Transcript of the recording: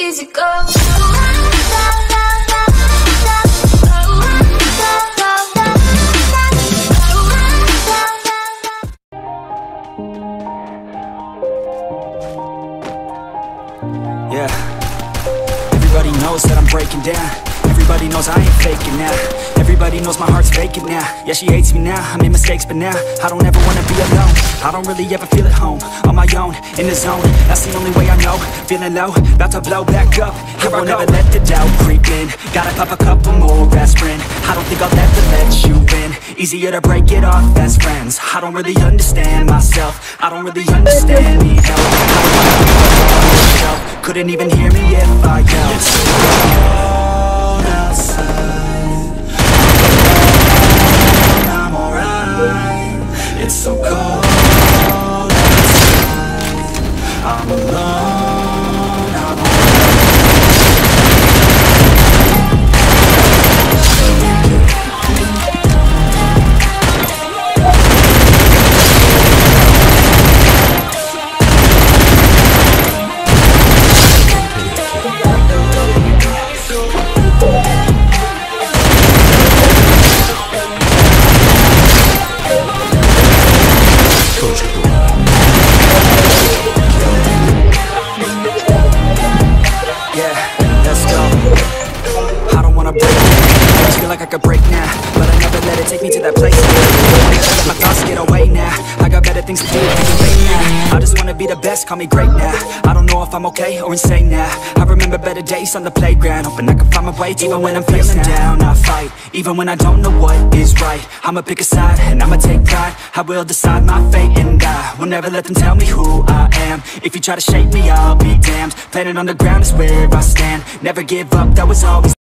easy go. Yeah, everybody knows that I'm breaking down. Everybody knows I ain't faking now. Everybody knows my heart's vacant now. Yeah, she hates me now, I made mistakes but now I don't ever wanna be alone. I don't really ever feel at home. On my own, in the zone, that's the only way I know. Feeling low, about to blow back up. Here I won't ever let the doubt creep in. Gotta pop a couple more aspirin. I don't think I'll ever let you in. Easier to break it off best friends. I don't really understand myself. I don't really understand, need help. I don't wanna be alone on myself. Couldn't even hear me if I yelled. It's so cold outside, I'm alright. It's so cold outside, I'm alone, I'm alright. Like I could break now, but I never let it take me to that place. I never let my thoughts get away now. I got better things to do than to wait now. I just wanna be the best, call me great now. I don't know if I'm okay or insane now. I remember better days on the playground, hoping I can find my way even when I'm feeling down. I fight, even when I don't know what is right. I'ma pick a side, and I'ma take pride. I will decide my fate, and I will never let them tell me who I am. If you try to shake me, I'll be damned. Planet on the ground is where I stand. Never give up, that was always